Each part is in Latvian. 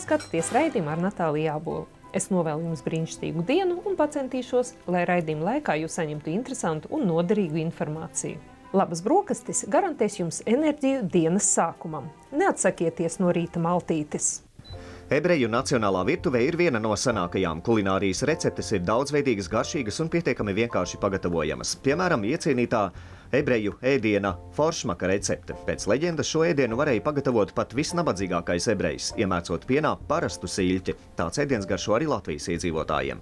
Jūs skatāties raidījumu ar Natāliju Ābolu. Es novēlu jums brīnišķīgu dienu un pacentīšos, lai raidījuma laikā jūs saņemtu interesantu un noderīgu informāciju. Labas brokastis garantēs jums enerģiju dienas sākumam. Neatsakieties no rīta maltītes! Ebreju nacionālā virtuvē ir viena no senākajām. Kulinārijas receptes ir daudzveidīgas, garšīgas un pietiekami vienkārši pagatavojamas. Piemēram, iecienītā ebreju ēdiena foršmaka recepte. Pēc leģendas šo ēdienu varēja pagatavot pat visnabadzīgākais ebrejs, iemērcot pienā parastu siļķi. Tāds ēdiens garšo arī Latvijas iedzīvotājiem.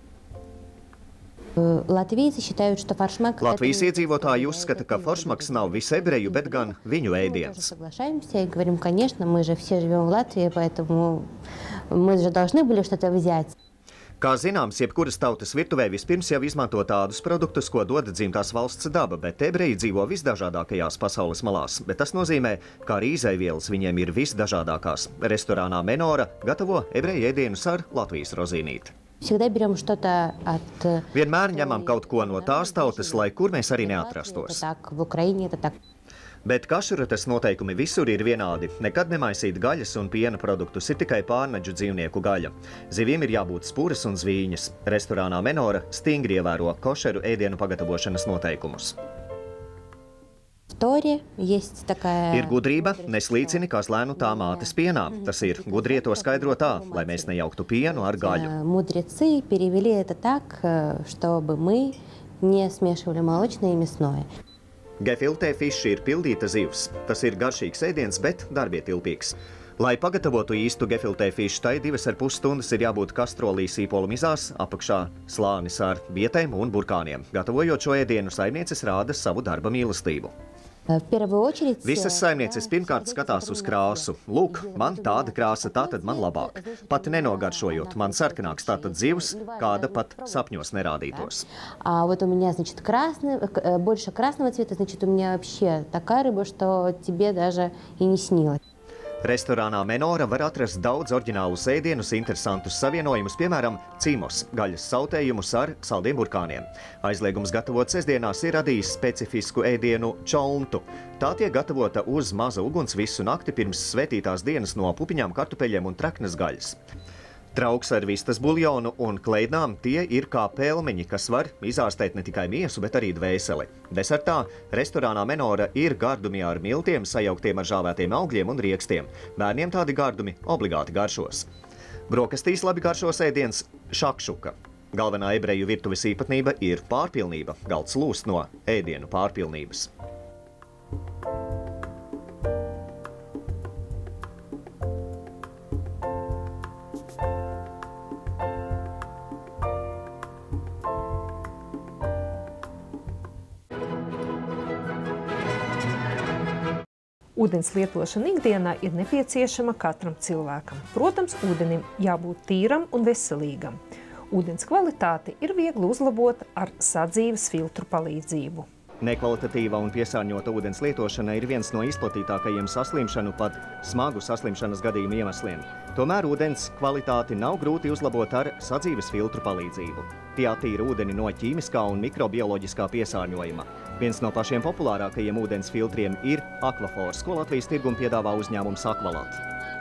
Latvijas iedzīvotāji uzskata, ka foršmaks nav visu ebreju, bet gan viņu ēdiens. Kā zināms, jebkuras tautas virtuvē vispirms jau izmanto tādus produktus, ko dod dzimtās valsts daba, bet ebreji dzīvo visdažādākajās pasaules malās. Bet tas nozīmē, ka arī izaivielas viņiem ir visdažādākās. Restorānā Menora gatavo ebreju ēdienus ar Latvijas rozīnīti. Vienmēr ņemam kaut ko no tās tautas, lai kur mēs arī neatrastos. Bet kašuratas noteikumi visur ir vienādi. Nekad nemaisīt gaļas un piena produktus, ir tikai pārnaģu dzīvnieku gaļa. Zivīm ir jābūt spuras un zvīņas. Restorānā Menora stingri ievēro košeru ēdienu pagatavošanas noteikumus. Ir gudrība, neslīcini kazlēnu tā mātes pienā. Tas ir gudrie to skaidro tā, lai mēs nejauktu pienu ar gaļu. Gefilte fish ir pildīta zivs. Tas ir garšīgs ēdiens, bet darbietilpīgs. Lai pagatavotu īstu gefilte fish, tai 2,5 stundas ir jābūt kastrolī sīpolu mizās, apakšā slānis ar bietēm un burkāniem. Gatavojot šo ēdienu, saimnieces rāda savu darba mīlestību. Visas saimnieces pirmkārt skatās uz krāsu. Lūk, man tāda krāsa, tātad man labāk. Pat nenogaršojot, man sarkanāks tātad zivs, kāda pat sapņos nerādītos. Restorānā Menora var atrast daudz oriģinālus ēdienus, interesantus savienojumus, piemēram, cimos, gaļas sautējumus ar saldiem burkāniem. Aizliegums gatavot sestdienās ir radījis specifisku ēdienu čolntu. Tā tiek gatavota uz maza uguns visu nakti pirms svētītās dienas no pupiņām, kartupeļiem un traknes gaļas. Trauks ar vistas buljonu un kleidnām tie ir kā pelmeņi, kas var izārstēt ne tikai miesu, bet arī dvēseli. Desertā restorānā Menora ir gardumi ar miltiem, sajauktiem ar žāvētiem augļiem un riekstiem. Bērniem tādi gardumi obligāti garšos. Brokastīs labi garšos ēdiens šakšuka. Galvenā ebreju virtuves īpatnība ir pārpilnība. Galds lūst no ēdienu pārpilnības. Ūdens lietošana ikdienā ir nepieciešama katram cilvēkam. Protams, ūdenim jābūt tīram un veselīgam. Ūdens kvalitāti ir viegli uzlabot ar sadzīves filtru palīdzību. Nekvalitatīva un piesārņota ūdens lietošana ir viens no izplatītākajiem saslimšanu, pat smagu saslimšanas gadījumu iemesliem. Tomēr ūdens kvalitāti nav grūti uzlabot ar sadzīves filtru palīdzību. Tie attīra ūdeni no ķīmiskā un mikrobioloģiskā piesārņojuma. Viens no pašiem populārākajiem ūdens filtriem ir Aquafors, ko Latvijas tirgum piedāvā uzņēmums Aqualat.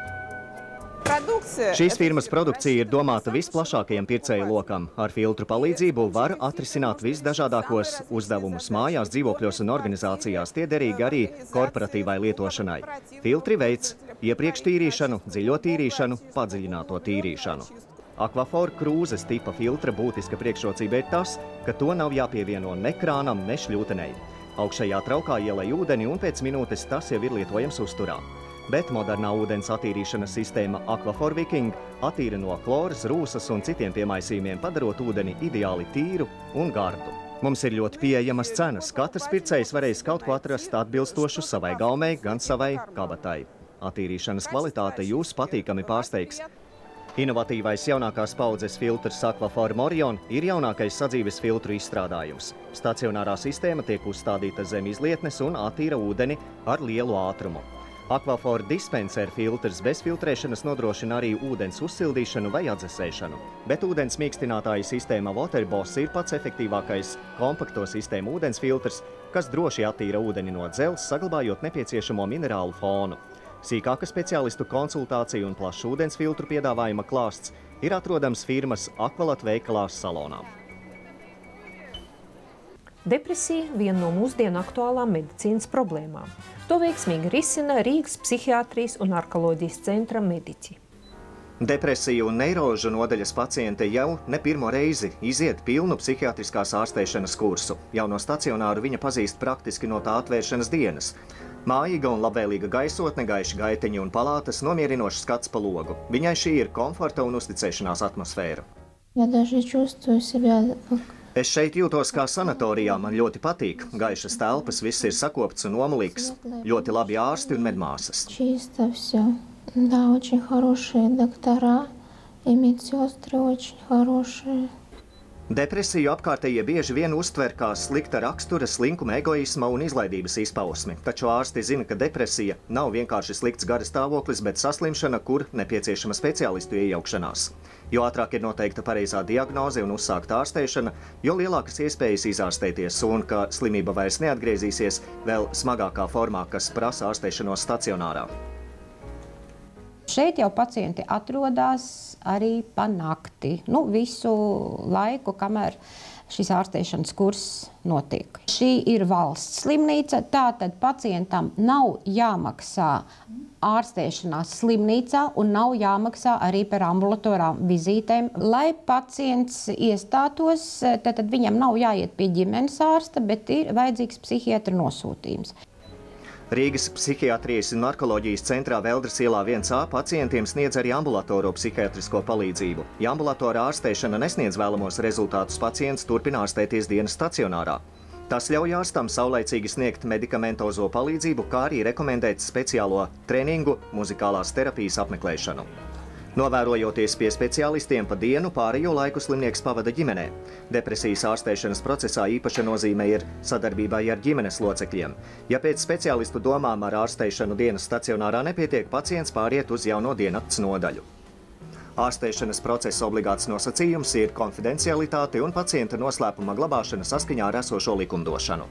Šīs firmas produkcija ir domāta visplašākajam pircēju lokam. Ar filtru palīdzību var atrisināt visdažādākos uzdevumus mājās, dzīvokļos un organizācijās. Tie derīgi arī korporatīvai lietošanai. Filtri veids iepriekš tīrīšanu, dziļo tīrīšanu, padziļināto tīrīšanu. Aquafor krūzes tipa filtra būtiska priekšrocība ir tas, ka to nav jāpievieno ne krānam, ne šļūtenei. Augšējā traukā ielej ūdeni un pēc minūtes tas jau ir lietojams uzturā. Bet modernā ūdens attīrīšanas sistēma Aquafor Viking attīra no kloras, rūsas un citiem piemaisījumiem, padarot ūdeni ideāli tīru un gardu. Mums ir ļoti pieejamas cenas. Katrs pircējs varēs kaut ko atrast atbilstošu savai gaumei, gan savai kabatai. Attīrīšanas kvalitāte jūs patīkami pārsteigs. Inovatīvais jaunākās paudzes filtrs Aquafor Morion ir jaunākais sadzīves filtru izstrādājums. Stacionārā sistēma tiek uzstādīta zem izlietnes un attīra ūdeni ar lielu ātrumu. Aquafor dispenser filtrs bez filtrēšanas nodrošina arī ūdens uzsildīšanu vai atdzesēšanu. Bet ūdens mīkstinātāja sistēma Waterboss ir pats efektīvākais kompakto sistēmu ūdens filtrs, kas droši attīra ūdeni no dzelzs, saglabājot nepieciešamo minerālu fonu. Sīkāka speciālistu konsultācija un plašs ūdens filtru piedāvājuma klāsts ir atrodams firmas Aqualat veikalās salonā. Depresija – viena no mūsdienu aktuālām medicīnas problēmām. To veiksmīgi risina Rīgas psihiatrijas un narkoloģijas centra mediķi. Depresiju un neirožu nodaļas paciente jau ne pirmo reizi iziet pilnu psihiatriskās ārstēšanas kursu. Jauno stacionāru viņa pazīst praktiski no tā atvēršanas dienas. Mājīga un labvēlīga gaisotne, gaiši gaiteņi un palātas, nomierinošs skats pa logu. Viņai šī ir komforta un uzticēšanās atmosfēra. Es šeit jūtos kā sanatorijā, man ļoti patīk. Gaišas telpas, viss ir sakopts un nomulīgs. Ļoti labi ārsti un medmāsas. Да, очень хорошие доктора, и медсестры очень хорошие. Depresiju apkārtējie bieži vien uztver kā slikta rakstura, slinkuma, egoisma un izlaidības izpausmi. Taču ārsti zina, ka depresija nav vienkārši slikts gara stāvoklis, bet saslimšana, kur nepieciešama speciālistu iejaukšanās. Jo ātrāk ir noteikta pareizā diagnoze un uzsākta ārstēšana, jo lielākas iespējas izārstēties un ka slimība vairs neatgriezīsies vēl smagākā formā, kas prasa ārstēšanos stacionārā. Šeit jau pacienti atrodas arī pa nakti, visu laiku, kamēr šis ārstēšanas kurs notiek. Šī ir valsts slimnīca, tātad pacientam nav jāmaksā ārstēšanās slimnīcā un nav jāmaksā arī par ambulatorām vizītēm. Lai pacients iestātos, tad viņam nav jāiet pie ģimenes ārsta, bet ir vajadzīgs psihiatra nosūtījums. Rīgas psihiatrijas un narkoloģijas centrā Veldras ielā 1A pacientiem sniedz arī ambulatoro psihiatrisko palīdzību. Ja ambulatora ārstēšana nesniedz vēlamos rezultātus, pacients turpina ārstēties dienas stacionārā. Tas ļauj ārstam saulaicīgi sniegt medikamentozo palīdzību, kā arī rekomendēt speciālo treningu, muzikālās terapijas apmeklēšanu. Novērojoties pie speciālistiem pa dienu, pārējo laiku slimnieks pavada ģimenē. Depresijas ārstēšanas procesā īpaša nozīme ir sadarbībai ar ģimenes locekļiem. Ja pēc speciālistu domām ar ārstēšanu dienas stacionārā nepietiek, pacients pāriet uz jauno diennakts nodaļu. Ārstēšanas procesa obligāts nosacījums ir konfidencialitāte un pacienta noslēpuma glabāšana saskaņā ar esošo likumdošanu.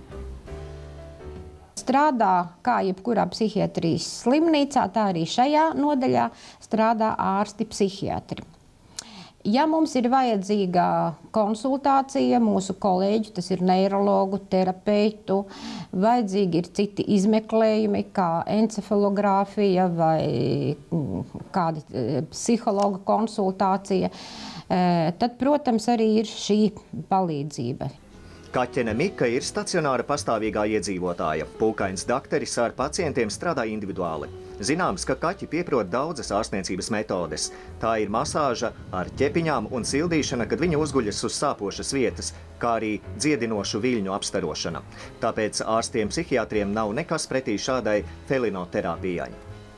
Strādā kā jebkurā psihiatrijas slimnīcā, tā arī šajā nodaļā strādā ārsti psihiatri. Ja mums ir vajadzīga konsultācija mūsu kolēģu, tas ir neirologu, terapeitu, vajadzīgi ir citi izmeklējumi, kā encefalogrāfija vai kāda psihologa konsultācija, tad, protams, arī ir šī palīdzība. Kaķene Mika ir stacionāra pastāvīgā iedzīvotāja. Pūkains dakteris ar pacientiem strādā individuāli. Zināms, ka kaķi pieprot daudzas ārstniecības metodes. Tā ir masāža ar ķepiņām un sildīšana, kad viņi uzguļas uz sāpošas vietas, kā arī dziedinošu viļņu apstarošana. Tāpēc ārstiem psihiatriem nav nekas pretī šādai felinoterapijai.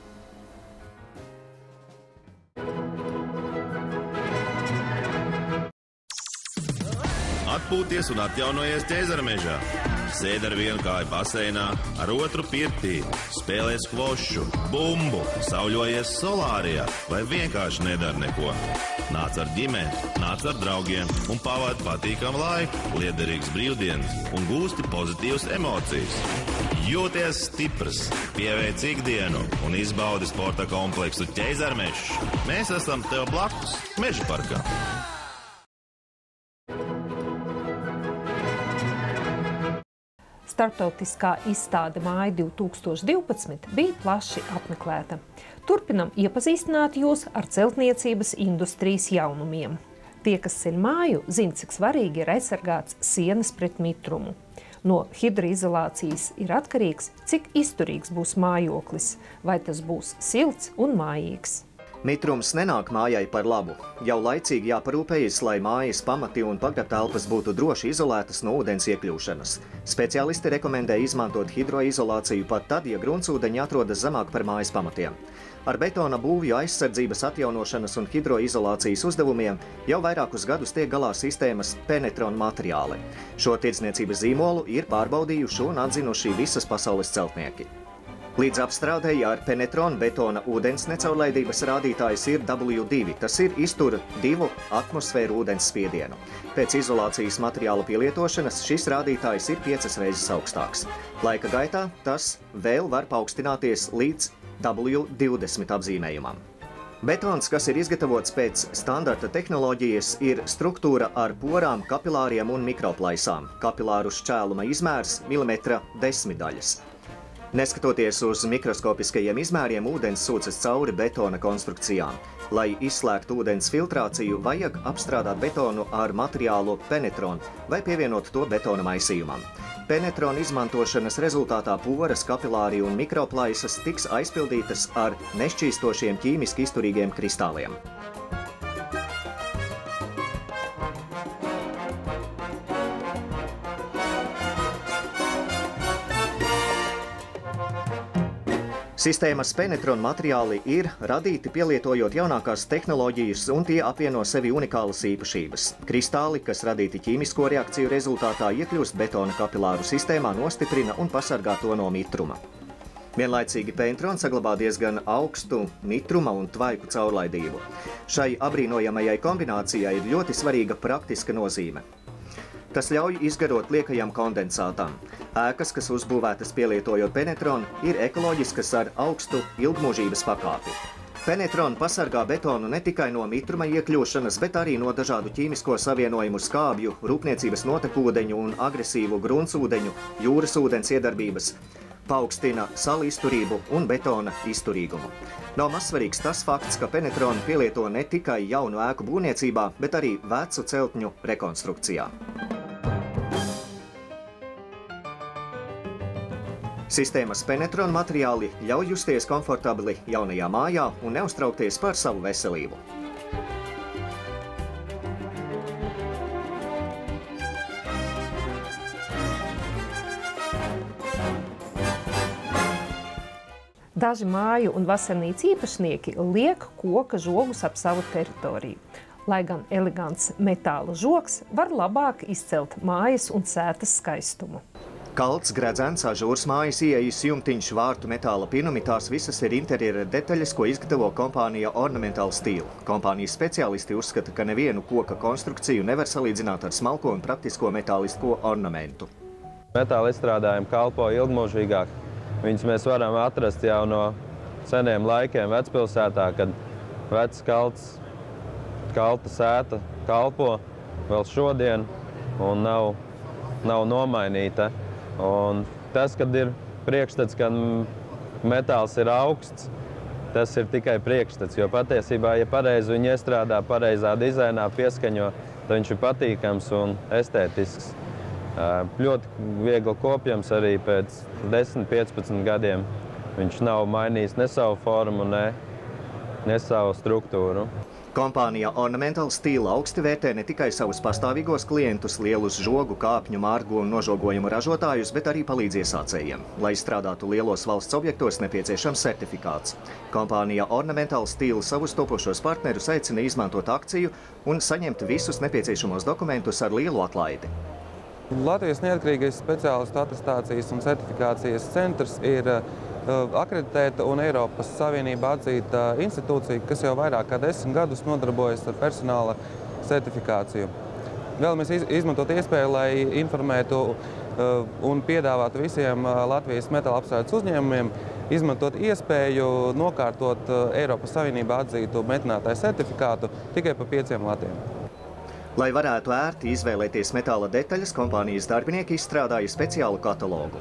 Atpūties un atjaunojies Ķeizarmežā. Sēd ar vienu kāju baseinā, ar otru pirtī, spēlē skvošu, bumbu, sauļojies solārijā vai vienkārši nedara neko. Nāc ar ģimeni, nāc ar draugiem un pavādi patīkamu laiku, liederīgas brīvdienas un gūsti pozitīvas emocijas. Jūties stiprs, pieveic ikdienu un izbaudi sporta kompleksu Ķeizarmežs. Mēs esam tev blakus, Meža parkā. Starptautiskā izstāde Māja 2012 bija plaši apmeklēta. Turpinam iepazīstināt jūs ar celtniecības industrijas jaunumiem. Tie, kas ceļ māju, zina, cik svarīgi ir aizsargāts sienas pret mitrumu. No hidroizolācijas ir atkarīgs, cik izturīgs būs mājoklis, vai tas būs silts un mājīgs. Mitrums nenāk mājai par labu. Jau laicīgi jāparūpējas, lai mājas pamati un pagrabtelpas būtu droši izolētas no ūdens iekļūšanas. Speciālisti rekomendē izmantot hidroizolāciju pat tad, ja gruntsūdeņi atrodas zemāk par mājas pamatiem. Ar betona būvju aizsardzības atjaunošanas un hidroizolācijas uzdevumiem jau vairākus gadus tiek galā sistēmas Penetron materiāli. Šo tirdzniecības zīmolu ir pārbaudījuši un atzinuši visas pasaules celtnieki. Līdz apstrādēji ar Penetron betona ūdens necaurlaidības rādītājs ir W2, tas ir iztur 2 atmosfēru ūdens spiedienu. Pēc izolācijas materiāla pielietošanas šis rādītājs ir 5 reizes augstāks. Laika gaitā tas vēl var paaugstināties līdz W20 apzīmējumam. Betons, kas ir izgatavots pēc standarta tehnoloģijas, ir struktūra ar porām, kapilāriem un mikroplaisām. Kapilāru šķēluma izmērs milimetra desmitdaļas. Neskatoties uz mikroskopiskajiem izmēriem, ūdens sūcas cauri betona konstrukcijām. Lai izslēgtu ūdens filtrāciju, vajag apstrādāt betonu ar materiālu penetron vai pievienot to betona maisījumam. Penetrona izmantošanas rezultātā poras, kapilāri un mikroplaisas tiks aizpildītas ar nešķīstošiem ķīmiski izturīgiem kristāliem. Sistēmas Penetron materiāli ir radīti pielietojot jaunākās tehnoloģijas, un tie apvieno sevi unikālas īpašības. Kristāli, kas radīti ķīmisko reakciju rezultātā, iekļūst betona kapilāru sistēmā, nostiprina un pasargā to no mitruma. Vienlaicīgi Penetron saglabā diezgan augstu mitruma un tvaiku caurlaidību. Šai abrīnojamajai kombinācijai ir ļoti svarīga praktiska nozīme. Tas ļauj izgarot liekajam kondensātam. Ēkas, kas uzbūvētas pielietojot Penetron, ir ekoloģiskas ar augstu ilgmūžības pakāpi. Penetron pasargā betonu ne tikai no mitruma iekļūšanas, bet arī no dažādu ķīmisko savienojumu skābju, rūpniecības notekūdeņu un agresīvu gruntsūdeņu, jūras ūdens iedarbības, paaugstina salu izturību un betona izturīgumu. Nav mazsvarīgs tas fakts, ka Penetron pielieto ne tikai jaunu ēku būvniecībā, bet arī vecu celtņu rekonstrukcijā. Sistēmas Penetron materiāli ļauj justies komfortabli jaunajā mājā un neuztraukties par savu veselību. Daži māju un vasarnīcu īpašnieki liek koka žogus ap savu teritoriju. Lai gan elegants metāla žogs var labāk izcelt mājas un sētas skaistumu. Kalts, gredzens, ažūrs mājas ieejas jumtiņš, vārtu metāla pinumi, tās visas ir interjera detaļas, ko izgatavo kompānija Ornamental Steel. Kompānijas speciālisti uzskata, ka nevienu koka konstrukciju nevar salīdzināt ar smalko un praktisko metālisko ornamentu. Metāla izstrādājumi kalpo ilgmūžīgāk. Viņus mēs varam atrast jau no seniem laikiem Vecpilsētā, kad vecs kalta sēta kalpo vēl šodien un nav nomainīta. Un tas, kad ir priekšstats, ka metāls ir augsts, tas ir tikai priekšstats, jo patiesībā, ja pareizi viņu iestrādā pareizā dizainā, pieskaņo, tad viņš ir patīkams un estētisks. Ļoti viegli kopjams arī pēc 10–15 gadiem. Viņš nav mainījis ne savu formu, ne savu struktūru. Kompānija Ornamental Steel augsti vērtē ne tikai savus pastāvīgos klientus, lielus žogu, kāpņu, mārgu un nožogojumu ražotājus, bet arī palīdz iesācējiem. Lai strādātu lielos valsts objektos, nepieciešams certifikāts. Kompānija Ornamental Steel savus topošos partnerus aicina izmantot akciju un saņemt visus nepieciešamos dokumentus ar lielu atlaidi. Latvijas neatkarīgais speciālistu atestācijas un certifikācijas centrs ir akreditēta un Eiropas Savienība atzīta institūcija, kas jau vairāk kā 10 gadus nodarbojas ar personāla certifikāciju. Vēlamies izmantot iespēju, lai informētu un piedāvātu visiem Latvijas metāla apstrādes uzņēmumiem izmantot iespēju nokārtot Eiropas Savienībā atzītu metinātāju certifikātu tikai pa 5 latiem. Lai varētu ērti izvēlēties metāla detaļas, kompānijas darbinieki izstrādāja speciālu katalogu.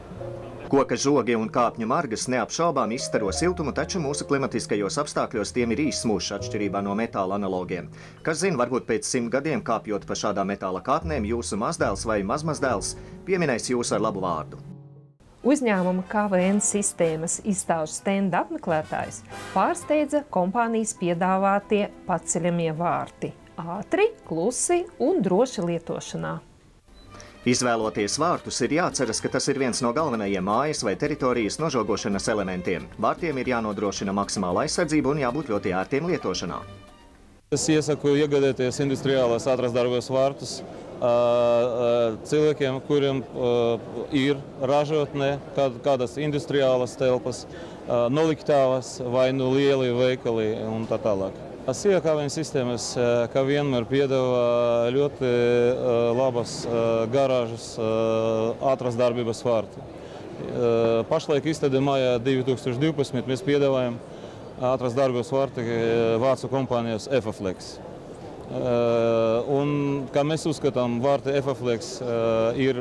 Koka žogi un kāpņu margas neapšaubām izstaro siltumu, taču mūsu klimatiskajos apstākļos tiem ir īss mūžs atšķirībā no metāla analogiem. Kas zina, varbūt pēc 100 gadiem kāpjot pa šādām metāla kāpnēm, jūsu mazdēls vai mazmazdēls pieminēs jūs ar labu vārdu. Uzņēmuma KVN sistēmas izstāžu stenda apmeklētājs pārsteidza kompānijas piedāvātie paceļamie vārti. Ātri, klusi un droši lietošanā. Izvēloties vārtus, ir jāatceras, ka tas ir viens no galvenajiem mājas vai teritorijas nožogošanas elementiem. Vārtiem ir jānodrošina maksimāla aizsardzība un jābūt ļoti ērtiem lietošanā. Es iesaku iegādāties industriālās ātrasdarbības vārtus cilvēkiem, kuriem ir ražotnē kādas industriālas telpas, noliktavas vai nu lieli veikali un tā tālāk. KVN sistēmas, kā vienmēr, piedāvā ļoti labas garāžas ātrās darbības vārti. Pašlaik izstādē mājā 2012 mēs piedāvājam atrast dārgos vārti vācu kompānijas Efaflex. Un, kā mēs uzskatām, vārti Efaflex ir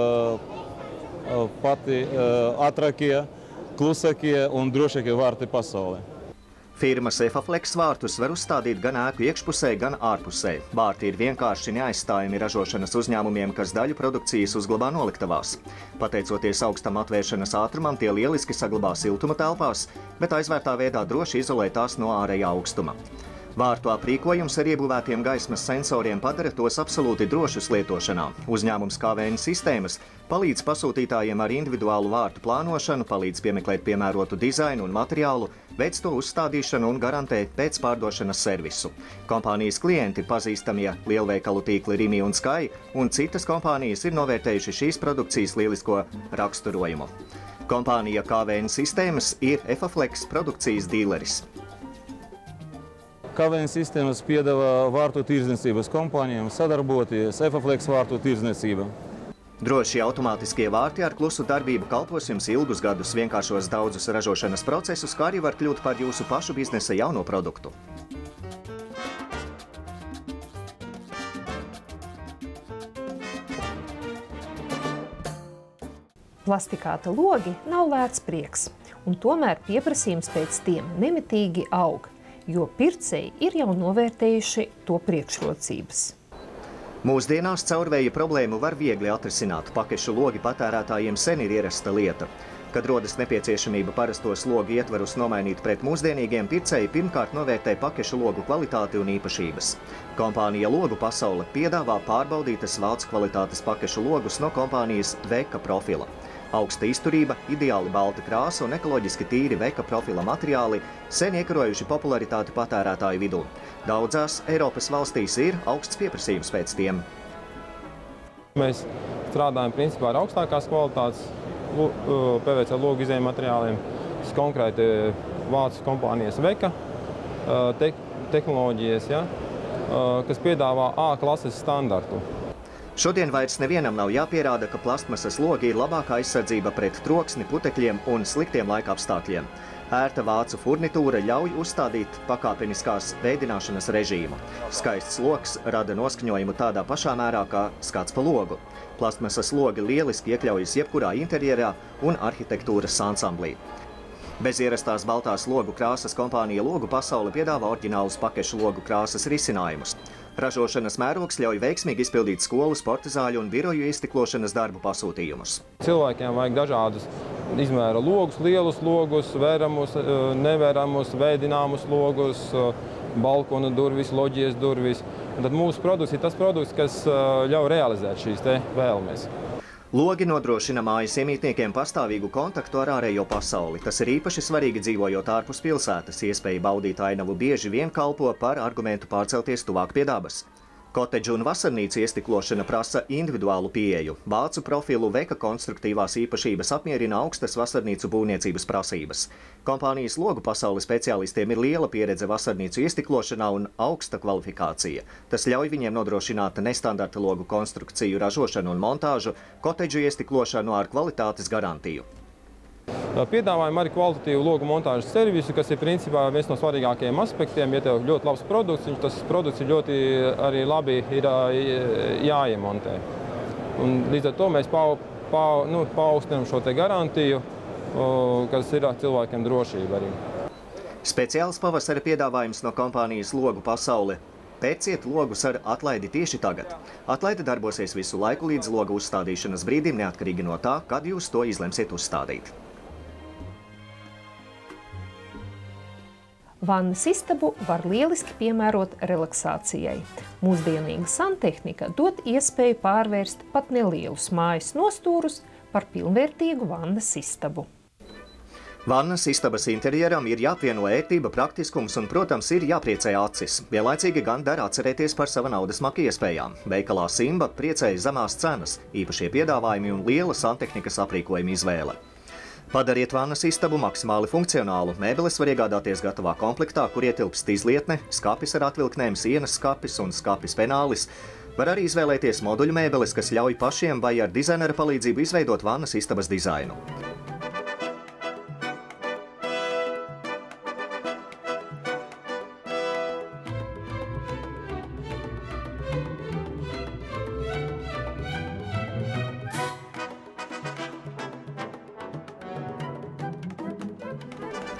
pati ātrākie, klusākie un drošākie vārti pasaulē. Firmas Efaflex vārtus var uzstādīt gan ēku iekšpusē, gan ārpusē. Vārti ir vienkārši neaizstājami ražošanas uzņēmumiem, kas daļu produkcijas uzglabā noliktavās. Pateicoties augstam atvēršanas ātrumam, tie lieliski saglabā siltuma telpās, bet aizvērtā veidā droši izolē tās no ārējā augstuma. Vārtu aprīkojums ar iebūvētiem gaismas sensoriem padara tos absolūti drošus lietošanā. Uzņēmums KVN sistēmas palīdz pasūtītājiem ar individuālu vārtu plānošanu, palīdz piemeklēt piemērotu dizainu un materiālu, veic to uzstādīšanu un garantē pēcpārdošanas servisu. Kompānijas klienti, pazīstamie lielveikalu tīkli Rimi un Sky un citas kompānijas ir novērtējuši šīs produkcijas lielisko raksturojumu. Kompānija KVN sistēmas ir Efaflex produkcijas dīleris. KVN sistēmas piedāvā vārtu tirdzniecības kompānijām sadarboties Efaflex vārtu tirdzniecība. Droši automātiskie vārti ar klusu darbību kalpos jums ilgus gadus, vienkāršos daudzus ražošanas procesus, kā arī var kļūt par jūsu pašu biznesa jauno produktu. Plastikāta logi nav lēts prieks, un tomēr pieprasījums pēc tiem nemitīgi aug, jo pircēji ir jau novērtējuši to priekšrocības. Mūsdienās caurvēja problēmu var viegli atrisināt. Pakešu logi patērētājiem sen ir ierasta lieta. Kad rodas nepieciešamība parastos logu ietvarus nomainīt pret mūsdienīgiem, pircēji pirmkārt novērtē pakešu logu kvalitāti un īpašības. Kompānija Logu Pasaule piedāvā pārbaudītas vācu kvalitātes pakešu logus no kompānijas Veka profila. Augsta izturība, ideāli balta krāsa un ekoloģiski tīri Veka profila materiāli sen iekarojuši popularitāti patērētāju vidū. Daudzās Eiropas valstīs ir augsts pieprasījums pēc tiem. Mēs strādājam principā ar augstākās kvalitātes PVC logu izējuma materiāliem. Tas konkrēti vācu kompānijas Veka tehnoloģijas, kas piedāvā A klases standartu. Šodien vairs nevienam nav jāpierāda, ka plastmasas logi ir labākā aizsardzība pret troksni, putekļiem un sliktiem laika apstākļiem. Ērta vācu furnitūra ļauj uzstādīt pakāpeniskās veidināšanas režīmu. Skaists logs rada noskaņojumu tādā pašā mērā kā skats pa logu. Plastmasas logi lieliski iekļaujas jebkurā interjerā un arhitektūras ansamblī. Bez ierastās baltās logu krāsas kompānija Logu Pasaule piedāvā oriģinālus pakešu logu krāsas risinājumus. Ražošanas mērogs ļauj veiksmīgi izpildīt skolu, sporta zāļu un biroju iztiklošanas darbu pasūtījumus. Cilvēkiem vajag dažādus izmēra logus, lielus logus, vēramus, nevēramus, veidināmus logus, balkona durvis, loģijas durvis. Un tad mūsu produkts ir tas produkts, kas ļauj realizēt šīs te vēlmes. Logi nodrošina mājas iemītniekiem pastāvīgu kontaktu ar ārējo pasauli. Tas ir īpaši svarīgi dzīvojot ārpus pilsētas. Iespēja baudīt ainavu bieži vien kalpo par argumentu pārcelties tuvāk pie dabas. Kotedžu un vasarnīcu iestiklošana prasa individuālu pieeju. Vācu profilu Veka konstruktīvās īpašības apmierina augstas vasarnīcu būvniecības prasības. Kompānijas Logu Pasaule speciālistiem ir liela pieredze vasarnīcu iestiklošanā un augsta kvalifikācija. Tas ļauj viņiem nodrošināt nestandarta logu konstrukciju ražošanu un montāžu, kotedžu iestiklošanu ar kvalitātes garantiju. Piedāvājam arī kvalitatīvu logu montāžas servisu, kas ir principā viens no svarīgākajiem aspektiem. Ja tev ļoti labs produkts, tas produkts ir ļoti arī labi ir jāiemontē. Un līdz ar to mēs paaugstinām šo te garantiju, kas ir cilvēkiem drošība arī. Speciāls pavasara piedāvājums no kompānijas Logu Pasaule. Pērciet logus ar atlaidi tieši tagad. Atlaide darbosies visu laiku līdz loga uzstādīšanas brīdim, neatkarīgi no tā, kad jūs to izlemsiet uzstādīt. Vannas istabu var lieliski piemērot relaksācijai. Mūsdienīga santehnika dod iespēju pārvērst pat nelielus mājas nostūrus par pilnvērtīgu vannas istabu. Vannas istabas interjeram ir jāapvieno ērtība, praktiskums un, protams, ir jāpriecē acis. Vienlaicīgi gan dara atcerēties par sava naudas maka iespējām. Veikalā Simba priecēja zemās cenas, īpašie piedāvājumi un liela santehnikas aprīkojuma izvēle. Padariet vannas istabu maksimāli funkcionālu. Mēbeles var iegādāties gatavā komplektā, kur ietilpst izlietne, skapis ar atvilknēm, sienas skapis un skapis penālis. Var arī izvēlēties moduļu mēbeles, kas ļauj pašiem vai ar dizainera palīdzību izveidot vannas istabas dizainu.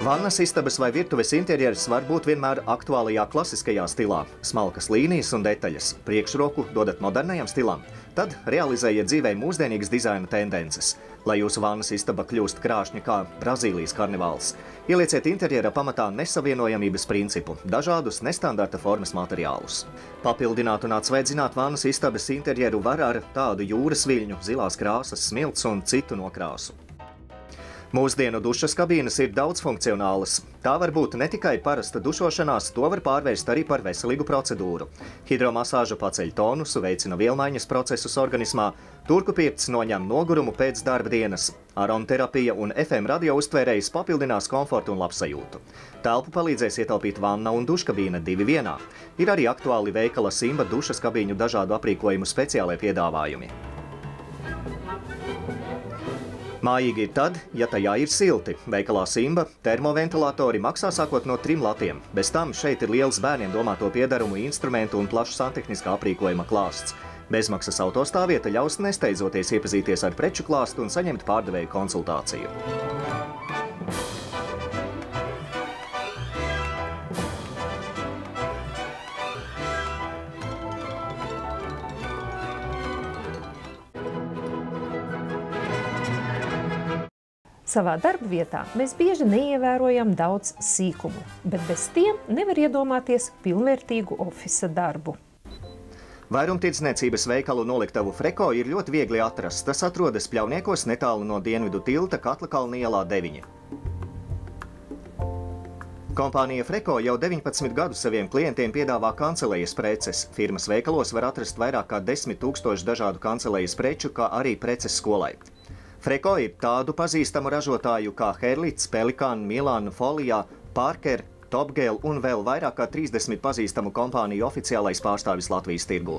Vannas istabas vai virtuves interjeras var būt vienmēr aktuālajā klasiskajā stilā. Smalkas līnijas un detaļas. Priekšroku dodat modernajam stilam. Tad realizējiet dzīvē mūsdienīgas dizaina tendences. Lai jūsu vannas istaba kļūst krāšņa kā Brazīlijas karnevāls, ielieciet interjera pamatā nesavienojamības principu, dažādus nestandarta formas materiālus. Papildināt un atsveidzināt vannas istabas interjeru var ar tādu jūras viļņu, zilās krāsas, smilts un citu nokrāsu. Mūsdienu dušas kabīnes ir daudzfunkcionālas. Tā var būt ne tikai parasta dušošanās, to var pārvērst arī par veselīgu procedūru. Hidromasāža paceļ tonusu, veicina vielmaiņas procesus organismā, turkupirts noņem nogurumu pēc darba dienas. Aromaterapija un FM radio uztvērējs papildinās komfortu un labsajūtu. Telpu palīdzēs ietaupīt vanna un duškabīne 2 vienā. Ir arī aktuāli veikala Simba dušas kabīņu dažādu aprīkojumu speciālie piedāvājumi. Mājīgi ir tad, ja tajā ir silti. Veikalā Simba termoventilatori maksā sākot no 3 latiem. Bez tam šeit ir liels bērniem domāto piedarumu instrumentu un plašs santehniskā aprīkojuma klāsts. Bezmaksas autostāvvieta ļaus nesteidzoties iepazīties ar preču klāstu un saņemt pārdevēju konsultāciju. Savā darba vietā mēs bieži neievērojam daudz sīkumu, bet bez tiem nevar iedomāties pilnvērtīgu ofisa darbu. Vairumtirdzniecības veikalu noliktavu Freko ir ļoti viegli atrast. Tas atrodas Pļauniekos netālu no Dienvidu tilta Katlakalna ielā 9. Kompānija Freko jau 19 gadus saviem klientiem piedāvā kancelējas preces. Firmas veikalos var atrast vairāk kā 10 000 dažādu kancelējas preču, kā arī preces skolai. Freko ir tādu pazīstamu ražotāju kā Herlits, Pelikan, Milan, Folijā, Parker, Topgale un vēl vairāk kā 30 pazīstamu kompāniju oficiālais pārstāvis Latvijas tirgū.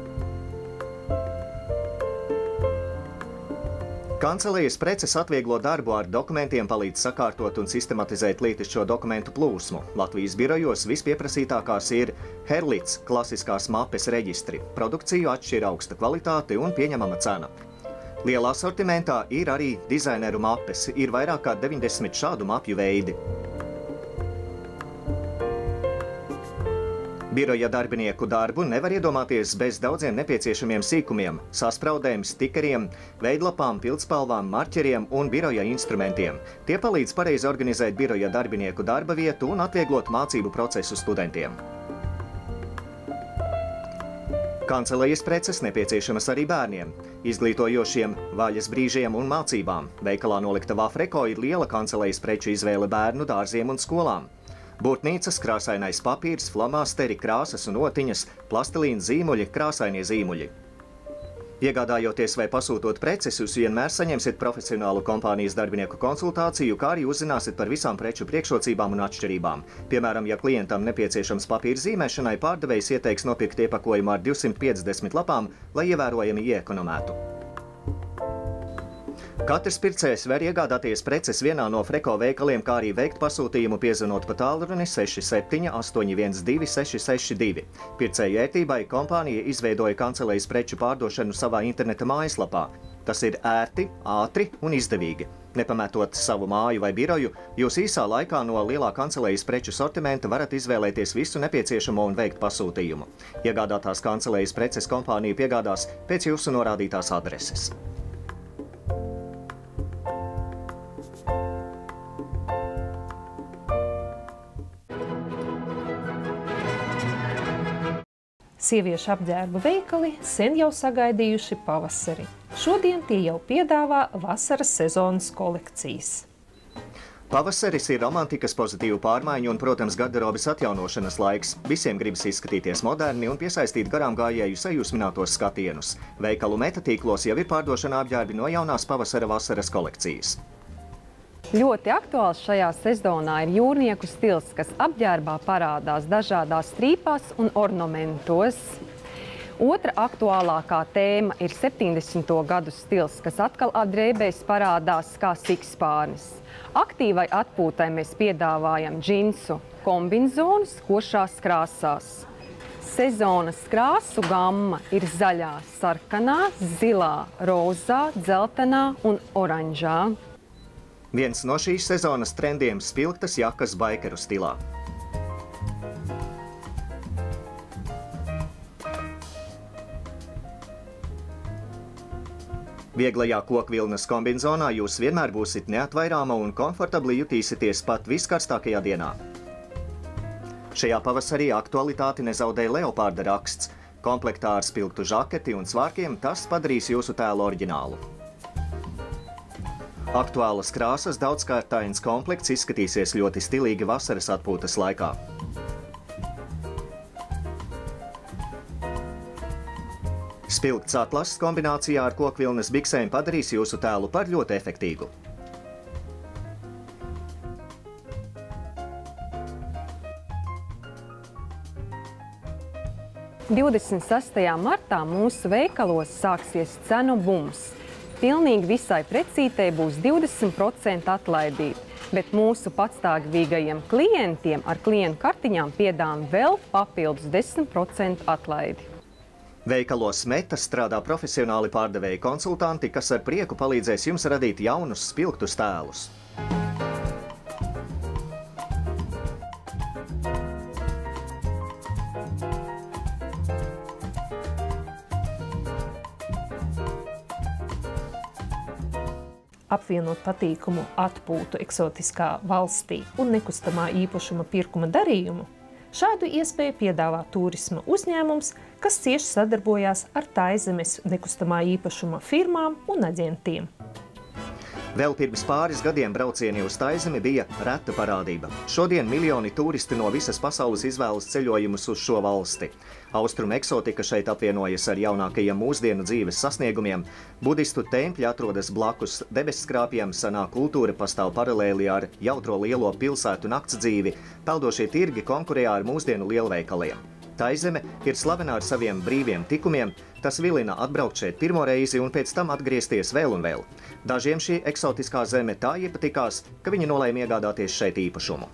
Kancelējas preces atvieglo darbu ar dokumentiem, palīdz sakārtot un sistematizēt lietišķo dokumentu plūsmu. Latvijas birojos vispieprasītākās ir Herlits klasiskās mapes reģistri. Produkciju atšķir augsta kvalitāte un pieņemama cena. Lielā asortimentā ir arī dizaineru mapes. Ir vairāk kā 90 šādu mapju veidi. Biroja darbinieku darbu nevar iedomāties bez daudziem nepieciešamiem sīkumiem – saspraudēm, stikeriem, veidlapām, pildspalvām, marķeriem un biroja instrumentiem. Tie palīdz pareizi organizēt biroja darbinieku darba vietu un atvieglot mācību procesu studentiem. Kancelējas preces nepieciešamas arī bērniem, izglītojošiem vaļas brīžiem un mācībām. Veikalā noliktavā Freko ir liela kancelējas preču izvēle bērnu dārziem un skolām. Burtnīcas, krāsainais papīrs, flamasteri, krāsas un otiņas, plastilīna zīmuļi, krāsainie zīmuļi. Iegādājoties vai pasūtot preces, jūs vienmēr saņemsiet profesionālu kompānijas darbinieku konsultāciju, kā arī uzzināsiet par visām preču priekšrocībām un atšķirībām. Piemēram, ja klientam nepieciešams papīra zīmēšanai, pārdevējs ieteiks nopirkt iepakojumu ar 250 lapām, lai ievērojami ieekonomētu. Katrs pircējs var iegādāties preces vienā no Freko veikaliem, kā arī veikt pasūtījumu piezvanot pa tālruni 67 812 662. Pircēju ērtībai kompānija izveidoja kancelējas preču pārdošanu savā interneta mājaslapā. Tas ir ērti, ātri un izdevīgi. Nepametot savu māju vai biroju, jūs īsā laikā no lielā kancelējas preču sortimenta varat izvēlēties visu nepieciešamo un veikt pasūtījumu. Iegādātās kancelējas preces kompānija piegādās pēc jūsu norādītās adreses. Sieviešu apģērba veikali sen jau sagaidījuši pavasari. Šodien tie jau piedāvā vasaras sezonas kolekcijas. Pavasaris ir romantikas pozitīvu pārmaiņu un, protams, garderobes atjaunošanas laiks. Visiem gribas izskatīties moderni un piesaistīt garām gājēju sajūsminātos skatienus. Veikalu metatīklos jau ir pārdošana apģērbi no jaunās pavasara-vasaras kolekcijas. Ļoti aktuāls šajā sezonā ir jūrnieku stils, kas apģērbā parādās dažādās strīpās un ornamentos. Otra aktuālākā tēma ir 70. gadu stils, kas atkal apdrēbēs parādās kā sikspārnis. Aktīvai atpūtai mēs piedāvājam džinsu kombinzonus košās krāsās. Sezonas krāsu gamma ir zaļā, sarkanā, zilā, rozā, dzeltenā un oranžā. Viens no šīs sezonas trendiem – spilgtas jakas baikeru stilā. Vieglajā kokvilnas kombinzonā jūs vienmēr būsit neatvairāma un komfortabli jutīsieties pat viskarstākajā dienā. Šajā pavasarī aktualitāti nezaudē leopārda raksts. Komplektā ar spilgtu žaketi un svārkiem tas padarīs jūsu tēlu oriģinālu. Aktuālas krāsas daudzkārtains komplekts izskatīsies ļoti stilīgi vasaras atpūtas laikā. Spilgts atlases kombinācijā ar kokvilnas biksēm padarīs jūsu tēlu par ļoti efektīgu. – 26. martā mūsu veikalos sāksies cenu bums. Pilnīgi visai precītei būs 20% atlaidība, bet mūsu patstāvīgajiem klientiem ar klientu kartiņām piedāvājam vēl papildus 10% atlaidi. Veikalos Meta strādā profesionāli pārdevēji konsultanti, kas ar prieku palīdzēs jums radīt jaunus spilgtus tēlus. Apvienot patīkumu atpūtu eksotiskā valstī un nekustamā īpašuma pirkuma darījumu, šādu iespēju piedāvā turisma uzņēmums, kas cieši sadarbojās ar Taizemes nekustamā īpašuma firmām un aģentiem. Vēl pirms pāris gadiem braucieni uz Taizemi bija reta parādība. Šodien miljoni turisti no visas pasaules izvēlas ceļojumus uz šo valsti. Austrumu eksotika šeit apvienojas ar jaunākajiem mūsdienu dzīves sasniegumiem. Budistu tempļi atrodas blakus debesskrāpjiem, senā kultūra pastāv paralēli ar jautro lielo pilsētu nakts dzīvi, peldošie tirgi konkurē ar mūsdienu lielveikaliem. Taizeme ir slavena ar saviem brīviem tikumiem, tas vilina atbraukt šeit pirmo reizi un pēc tam atgriezties vēl un vēl. Dažiem šī eksotiskā zeme tā iepatikās, ka viņi nolēma iegādāties šeit īpašumu.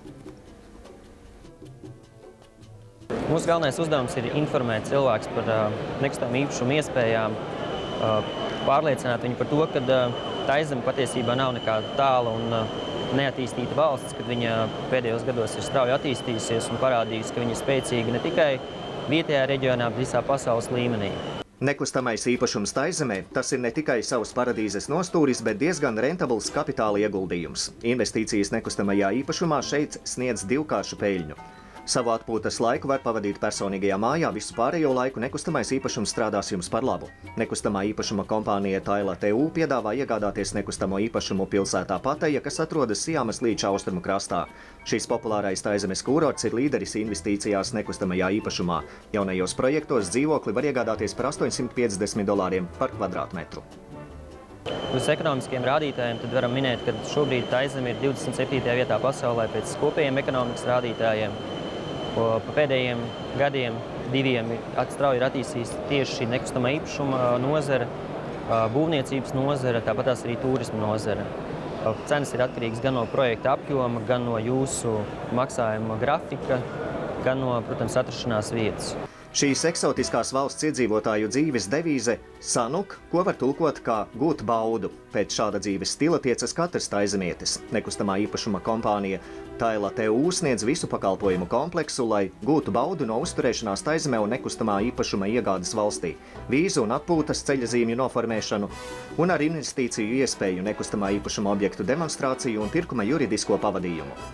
Mūsu galvenais uzdevums ir informēt cilvēkus par nekustamo īpašumu iespējām, pārliecināt viņu par to, ka Taizeme patiesībā nav nekāda tāla un neattīstīta valsts, kad viņa pēdējos gados ir strauji attīstījusies un parādījusi, ka viņa ir spēcīga ne tikai vietējā reģionā, bet visā pasaules līmenī. Nekustamais īpašums Taizemē – tas ir ne tikai savs paradīzes nostūris, bet diezgan rentabls kapitāla ieguldījums. Investīcijas nekustamajā īpašumā šeit sniedz divkāršu peļņu. Savu atpūtas laiku var pavadīt personīgajā mājā, visu pārējo laiku nekustamais īpašums strādās jums par labu. Nekustamā īpašuma kompānija Taila TU piedāvā iegādāties nekustamo īpašumu pilsētā Pateja, kas atrodas Siamas līča austrumu krastā. Šīs populārais Taizemes kūrorts ir līderis investīcijās nekustamajā īpašumā. Jaunajos projektos dzīvokli var iegādāties par $850 par kvadrātmetru. Uz ekonomiskiem rādītājiem tad varam minēt, ka šobrīd Taizeme ir 27. vietā pasaulē pēc kopējiem ekonomikas rādītājiem. Pa pēdējiem gadiem diviem strauji ir attīstījusi tieši šī nekustamā īpašuma nozara, būvniecības nozara, tāpat tās arī turisma nozara. Cenas ir atkarīgas gan no projekta apjoma, gan no jūsu maksājuma grafika, gan no, protams, atrašanās vietas. Šīs eksotiskās valsts iedzīvotāju dzīves devīze sanuk, ko var tulkot kā gūt baudu. Pēc šāda dzīves stila tiecas katrs taizemietis. Nekustamā īpašuma kompānija Taila TU sniedz visu pakalpojumu kompleksu, lai gūtu baudu no uzturēšanās Taizemē un nekustamā īpašuma iegādes valstī, vīzu un atpūtas ceļazīmju noformēšanu un ar investīciju iespēju nekustamā īpašuma objektu demonstrāciju un pirkuma juridisko pavadījumu.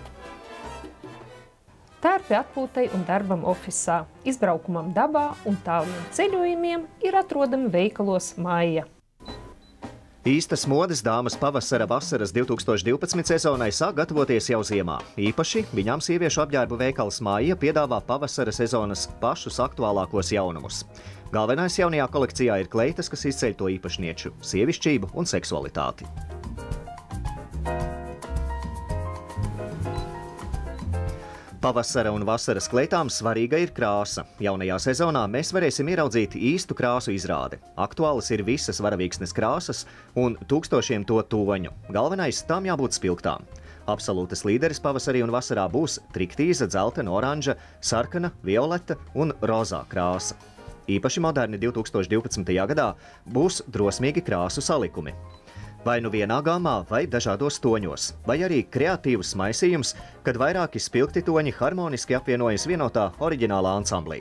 Tērpi atpūtai un darbam ofisā, izbraukumam dabā un tāliem ceļojumiem ir atrodami veikalos Maija. Īstas modes dāmas pavasara-vasaras 2012 sezonai sāk gatavoties jau ziemā. Īpaši viņām sieviešu apģērbu veikals Maija piedāvā pavasara sezonas pašus aktuālākos jaunumus. Galvenais jaunajā kolekcijā ir kleitas, kas izceļ to īpašnieču – sievišķību un seksualitāti. Pavasara un vasaras kleitām svarīga ir krāsa. Jaunajā sezonā mēs varēsim ieraudzīt īstu krāsu izrādi. Aktuālas ir visas varavīksnes krāsas un tūkstošiem to toņu. Galvenais tām jābūt spilgtām. Absolūtas līderis pavasarī un vasarā būs triktīza, dzeltena, oranža, sarkana, violeta un rozā krāsa. Īpaši moderni 2012. gadā būs drosmīgi krāsu salikumi. vai nu vienā gamā, vai dažādos toņos, vai arī kreatīvs maisījums, kad vairāki spilgti toņi harmoniski apvienojas vienotā oriģinālā ansamblī.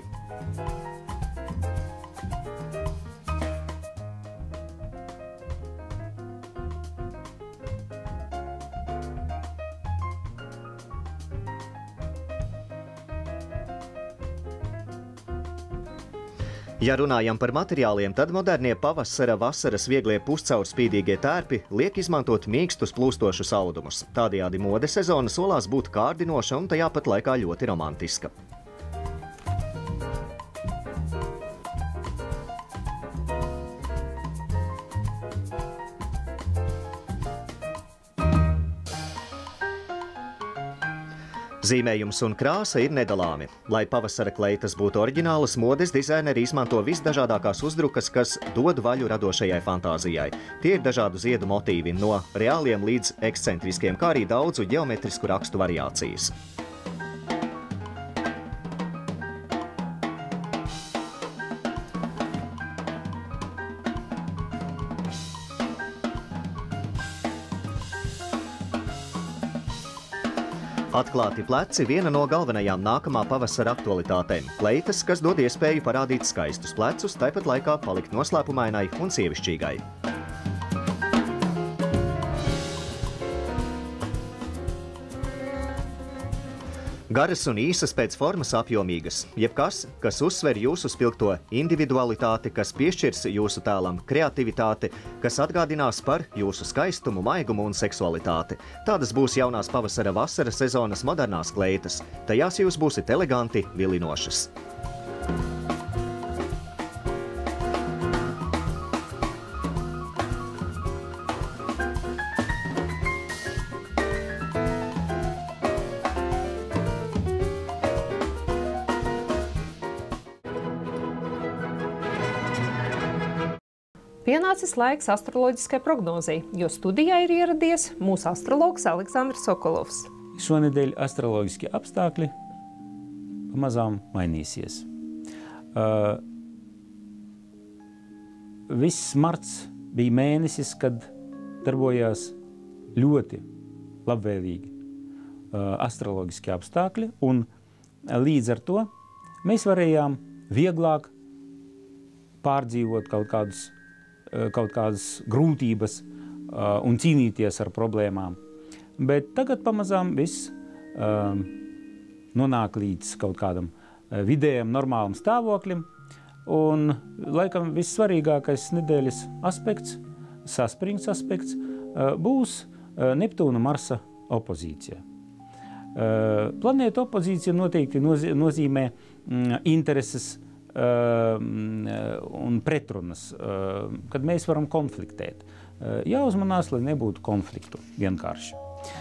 Ja runājam par materiāliem, tad modernie pavasara vasaras vieglie puscaurspīdīgie tērpi liek izmantot mīkstus plūstošus audumus. Tādējādi mode sezona solās būt kārdinoša un tajā pat laikā ļoti romantiska. Zīmējums un krāsa ir nedalāmi. Lai pavasara kleitas būtu oriģinālas, modes dizaineri izmanto visdažādākās uzdrukas, kas dod vaļu radošajai fantāzijai. Tie ir dažādu ziedu motīvi, no reāliem līdz ekscentriskiem, kā arī daudzu ģeometrisku rakstu variācijas. Atklāti pleci viena no galvenajām nākamā pavasara aktualitātēm. Kleitas, kas dod iespēju parādīt skaistus plecus, tāpat laikā palikt noslēpumainai un sievišķīgai. Garas un īsas pēc formas apjomīgas. Jebkas, kas uzsver jūsu spilgto individualitāti, kas piešķirs jūsu tēlam kreativitāti, kas atgādinās par jūsu skaistumu, maigumu un seksualitāti. Tādas būs jaunās pavasara vasara sezonas modernās kleitas. Tajās jūs būsiet eleganti, vilinošas. Pienācis laiks astroloģiskai prognozei, jo studijā ir ieradies mūsu astrologs Aleksandrs Sokolovs. Šonedēļ astroloģiskie apstākļi pamazām mainīsies. Viss marts bija mēnesis, kad darbojās ļoti labvēlīgi astroloģiskie apstākļi, un līdz ar to mēs varējām vieglāk pārdzīvot kaut kādas grūtības un cīnīties ar problēmām. Bet tagad pamazām viss nonāk līdz kaut kādam vidējam, normālam stāvoklim. Un, laikam, vissvarīgākais nedēļas aspekts, saspringts aspekts, būs Neptūna Marsa opozīcija. Planētu opozīcija noteikti nozīmē intereses un pretrunas, kad mēs varam konfliktēt. Jāuzmanās, lai nebūtu konfliktu vienkārši.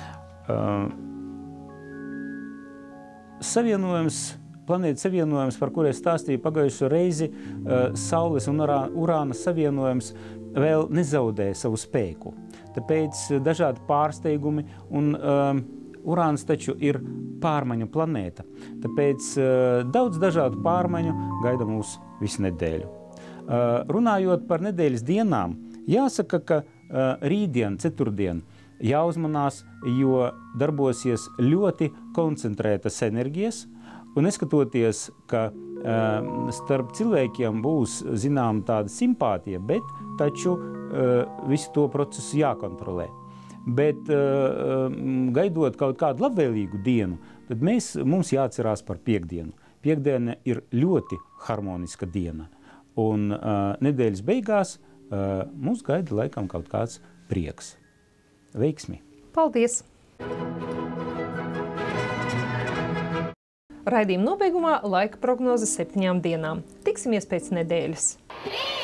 Planētu savienojums, par kur es stāstīju pagājušo reizi, Saules un Urāna savienojums vēl nezaudē savu spēku. Tāpēc dažādi pārsteigumi un Urāns taču ir pārmaiņu planēta, tāpēc daudz dažādu pārmaiņu gaida mūs visu nedēļu. Runājot par nedēļas dienām, jāsaka, ka rītdien, ceturtdien jāuzmanās, jo darbosies ļoti koncentrētas enerģijas, un neskatoties, ka starp cilvēkiem būs zinām tāda simpātija, bet taču visu to procesu jākontrolē. Bet gaidot kaut kādu labvēlīgu dienu, tad mums jāatcerās par piekdienu. Piekdiena ir ļoti harmoniska diena. Un nedēļas beigās mums gaida laikam kaut kāds prieks. Veiksmi! Paldies! Raidījuma nobeigumā laika prognoze 7 dienām. Tiksimies pēc nedēļas!